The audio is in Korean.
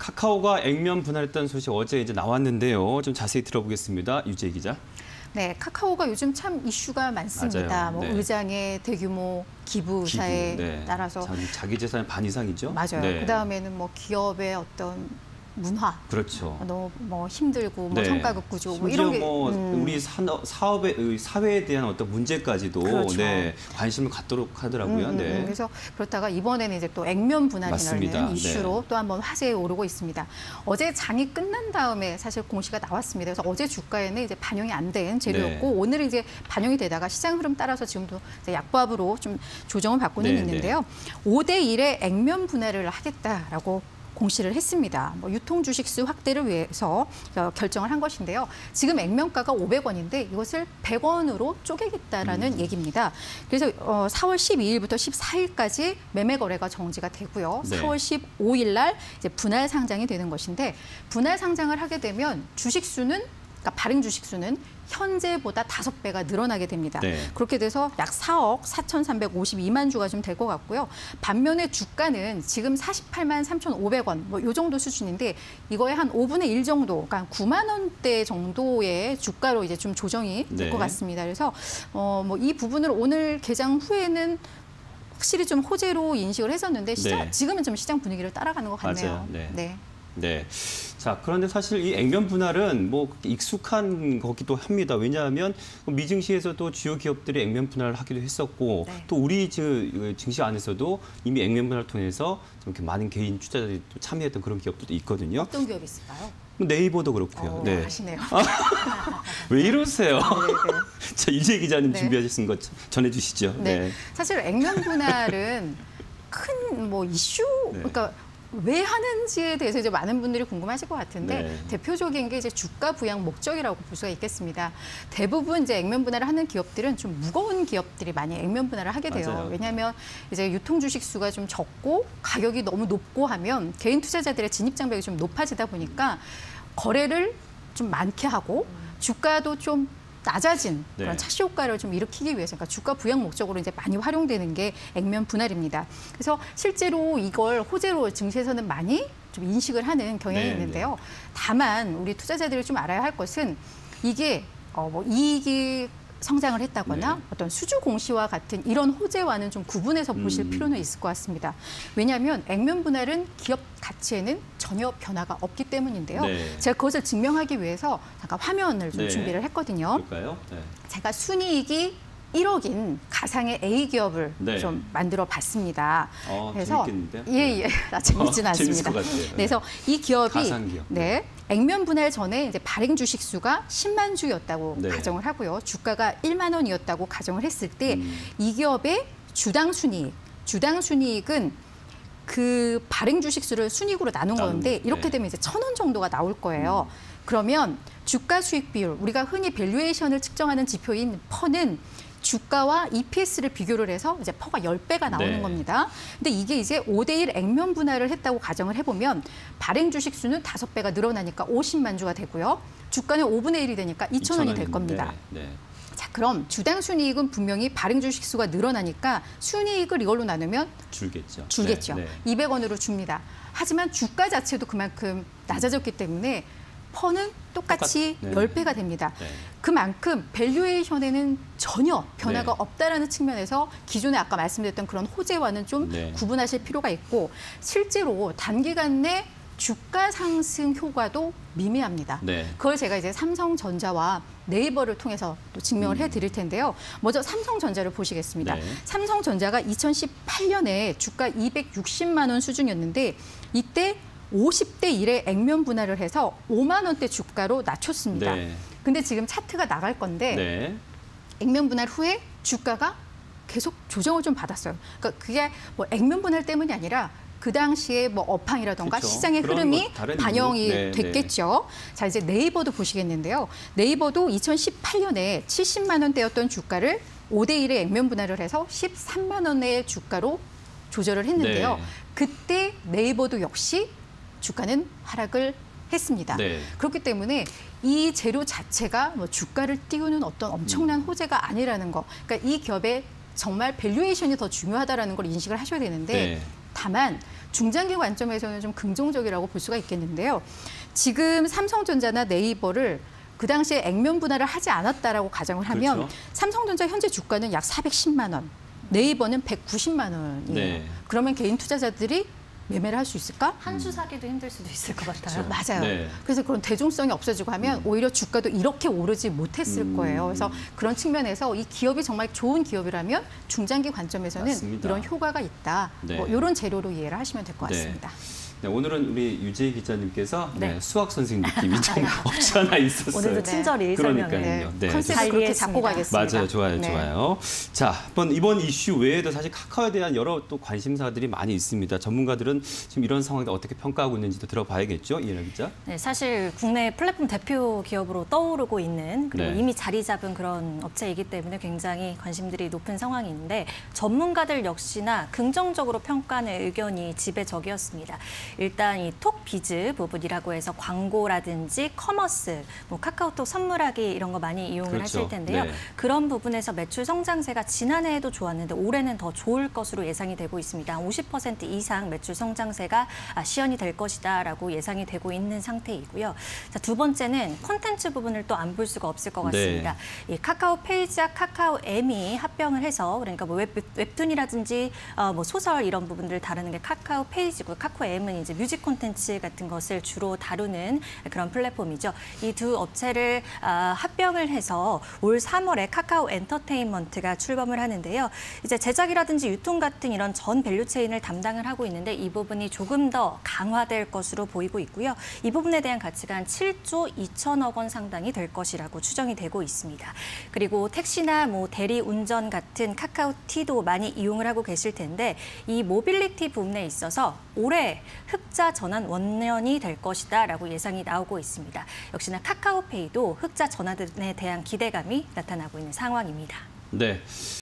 카카오가 액면 분할했다는 소식 어제 이제 나왔는데요. 좀 자세히 들어보겠습니다. 유재 기자. 네, 카카오가 요즘 참 이슈가 많습니다. 맞아요. 뭐 네. 의장의 대규모 기부 의사에 네. 따라서 자기 재산의 반 이상이죠. 맞아요. 네. 그다음에는 뭐 기업의 어떤 문화, 그렇죠. 너무 뭐 힘들고 뭐 네. 성과급 구조 뭐 심지어 이런 게 뭐 우리 사업의 사회에 대한 어떤 문제까지도 그렇죠. 네, 관심을 갖도록 하더라고요. 네. 그래서 그렇다가 이번에는 이제 또 액면 맞습니다. 분할이라는 이슈로 네. 또 한번 화제에 오르고 있습니다. 어제 장이 끝난 다음에 사실 공시가 나왔습니다. 그래서 어제 주가에는 이제 반영이 안 된 재료였고 네. 오늘은 이제 반영이 되다가 시장 흐름 따라서 지금도 이제 약보합으로 좀 조정을 받고는 네, 있는데요. 5대 1의 액면 분할을 하겠다라고 공시를 했습니다. 뭐 유통 주식수 확대를 위해서 결정을 한 것인데요. 지금 액면가가 500원인데 이것을 100원으로 쪼개겠다라는 얘기입니다. 그래서 4월 12일부터 14일까지 매매 거래가 정지가 되고요. 네. 4월 15일 날 이제 분할 상장이 되는 것인데 분할 상장을 하게 되면 주식수는 그러니까 발행 주식수는 현재보다 5배가 늘어나게 됩니다. 네. 그렇게 돼서 약 4억 4,352만 주가 좀 될 것 같고요. 반면에 주가는 지금 48만 3,500원 뭐 이 정도 수준인데 이거의 한 5분의 1 정도, 그러니까 9만 원대 정도의 주가로 이제 좀 조정이 될 것 네. 같습니다. 그래서 뭐 이 부분을 오늘 개장 후에는 확실히 좀 호재로 인식을 했었는데 네. 지금은 좀 시장 분위기를 따라가는 것 같네요. 맞아요. 네. 네. 네. 자, 그런데 사실 이 액면 분할은 뭐 익숙한 거기도 합니다. 왜냐하면 미증시에서도 주요 기업들이 액면 분할을 하기도 했었고 네. 또 우리 증시 안에서도 이미 액면 분할을 통해서 좀 이렇게 많은 개인 투자자들이 또 참여했던 그런 기업들도 있거든요. 어떤 기업이 있을까요? 네이버도 그렇고요. 네. 아시네요. 왜 이러세요? 네. 자, 이재 기자님 네. 준비하신 것 전해주시죠. 네. 사실 액면 분할은 큰 뭐 이슈, 네. 그러니까 왜 하는지에 대해서 이제 많은 분들이 궁금하실 것 같은데 네. 대표적인 게 이제 주가 부양 목적이라고 볼 수가 있겠습니다. 대부분 이제 액면 분할을 하는 기업들은 좀 무거운 기업들이 많이 액면 분할을 하게 돼요. 맞아요. 왜냐하면 이제 유통 주식 수가 좀 적고 가격이 너무 높고 하면 개인 투자자들의 진입 장벽이 좀 높아지다 보니까 거래를 좀 많게 하고 주가도 좀 낮아진 그런 네. 착시 효과를 좀 일으키기 위해서, 그러니까 주가 부양 목적으로 이제 많이 활용되는 게 액면 분할입니다. 그래서 실제로 이걸 호재로 증시에서는 많이 좀 인식을 하는 경향이 네, 있는데요. 다만 우리 투자자들이 좀 알아야 할 것은 이게 뭐 이익이 성장을 했다거나 네. 어떤 수주 공시와 같은 이런 호재와는 좀 구분해서 보실 필요는 있을 것 같습니다. 왜냐하면 액면 분할은 기업 가치에는 전혀 변화가 없기 때문인데요. 네. 제가 그것을 증명하기 위해서 잠깐 화면을 좀 네. 준비를 했거든요. 볼까요? 네. 제가 순이익이 1억인 가상의 A 기업을 네. 좀 만들어 봤습니다. 그래서 재밌겠는데요? 예, 재밌지는 재밌을 않습니다. 것 같아요. 네. 그래서 이 기업이 가상 기업. 네. 액면 분할 전에 이제 발행 주식 수가 10만 주였다고 네. 가정을 하고요. 주가가 1만 원이었다고 가정을 했을 때 이 기업의 주당 순이익은 그 발행 주식 수를 순이익으로 나눈 건데 이렇게 네. 되면 이제 1,000원 정도가 나올 거예요. 그러면 주가 수익 비율, 우리가 흔히 밸류에이션을 측정하는 지표인 퍼는 주가와 EPS를 비교를 해서 이제 퍼가 10배가 나오는 네. 겁니다. 근데 이게 이제 5대1 액면 분할을 했다고 가정을 해보면 발행 주식 수는 5배가 늘어나니까 50만 주가 되고요. 주가는 5분의 1이 되니까 2,000원이 될 겁니다. 네. 자, 그럼 주당 순이익은 분명히 발행 주식 수가 늘어나니까 순이익을 이걸로 나누면 줄겠죠. 네. 200원으로 줍니다. 하지만 주가 자체도 그만큼 낮아졌기 때문에 퍼는 똑같이 네. 10배가 됩니다. 네. 그만큼 밸류에이션에는 전혀 변화가 네. 없다라는 측면에서 기존에 아까 말씀드렸던 그런 호재와는 좀 네. 구분하실 필요가 있고 실제로 단기간 내 주가 상승 효과도 미미합니다. 네. 그걸 제가 이제 삼성전자와 네이버를 통해서 또 증명을 해드릴 텐데요. 먼저 삼성전자를 보시겠습니다. 네. 삼성전자가 2018년에 주가 260만 원 수준이었는데 이때 50대 1의 액면 분할을 해서 5만 원대 주가로 낮췄습니다. 네. 근데 지금 차트가 나갈 건데 네. 액면 분할 후에 주가가 계속 조정을 좀 받았어요. 그러니까 그게 뭐 액면 분할 때문이 아니라 그 당시에 뭐 업황이라던가 그렇죠. 시장의 흐름이 반영이 네, 됐겠죠. 자, 이제 네이버도 보시겠는데요. 네이버도 2018년에 70만 원대였던 주가를 5대 1의 액면 분할을 해서 13만 원의 주가로 조절을 했는데요. 네. 그때 네이버도 역시 주가는 하락을 했습니다. 네. 그렇기 때문에 이 재료 자체가 뭐 주가를 띄우는 어떤 엄청난 호재가 아니라는 거. 그러니까 이 기업의 정말 밸류에이션이 더 중요하다라는 걸 인식을 하셔야 되는데 네. 다만 중장기 관점에서는 좀 긍정적이라고 볼 수가 있겠는데요. 지금 삼성전자나 네이버를 그 당시에 액면 분할을 하지 않았다라고 가정을 하면 그렇죠. 삼성전자 현재 주가는 약 410만 원, 네이버는 190만 원이에요. 네. 그러면 개인 투자자들이 매매를 할 수 있을까? 한 주 사기도 힘들 수도 있을 것 같아요. 그렇죠. 맞아요. 네. 그래서 그런 대중성이 없어지고 하면 오히려 주가도 이렇게 오르지 못했을 거예요. 그래서 그런 측면에서 이 기업이 정말 좋은 기업이라면 중장기 관점에서는 맞습니다. 이런 효과가 있다. 네. 뭐 이런 재료로 이해를 하시면 될 것 네. 같습니다. 네, 오늘은 우리 유재희 기자님께서 네. 수학 선생님 느낌이 좀 없지 않아 있었어요. 오늘도 친절히 설명을. 그러니까요. 네. 컨셉을 잘 그렇게 이해했습니다. 잡고 가겠습니다. 맞아요, 좋아요, 네. 좋아요. 자, 한번 이번 이슈 외에도 사실 카카오에 대한 여러 또 관심사들이 많이 있습니다. 전문가들은 지금 이런 상황을 어떻게 평가하고 있는지도 들어봐야겠죠, 이해나 기자. 네, 사실 국내 플랫폼 대표 기업으로 떠오르고 있는 그리고 네. 이미 자리 잡은 그런 업체이기 때문에 굉장히 관심들이 높은 상황인데 전문가들 역시나 긍정적으로 평가하는 의견이 지배적이었습니다. 일단 이 톡비즈 부분이라고 해서 광고라든지 커머스, 뭐 카카오톡 선물하기 이런 거 많이 이용을 그렇죠. 하실 텐데요. 네. 그런 부분에서 매출 성장세가 지난해에도 좋았는데 올해는 더 좋을 것으로 예상이 되고 있습니다. 50% 이상 매출 성장세가 시현이 될 것이다라고 예상이 되고 있는 상태이고요. 자, 두 번째는 콘텐츠 부분을 또 안 볼 수가 없을 것 같습니다. 이 카카오 페이지와 카카오 M이 합병을 해서 그러니까 뭐 웹툰이라든지 뭐 소설 이런 부분들을 다루는 게 카카오 페이지고 카카오 M은 이제 뮤직 콘텐츠 같은 것을 주로 다루는 그런 플랫폼이죠. 이 두 업체를 합병을 해서 올 3월에 카카오 엔터테인먼트가 출범을 하는데요. 이제 제작이라든지 유통 같은 이런 전 밸류체인을 담당을 하고 있는데 이 부분이 조금 더 강화될 것으로 보이고 있고요. 이 부분에 대한 가치가 한 7조 2천억 원 상당이 될 것이라고 추정이 되고 있습니다. 그리고 택시나 뭐 대리 운전 같은 카카오티도 많이 이용을 하고 계실 텐데 이 모빌리티 부분에 있어서 올해 흑자 전환 원년이 될 것이다라고 예상이 나오고 있습니다. 역시나 카카오페이도 흑자 전환에 대한 기대감이 나타나고 있는 상황입니다. 네.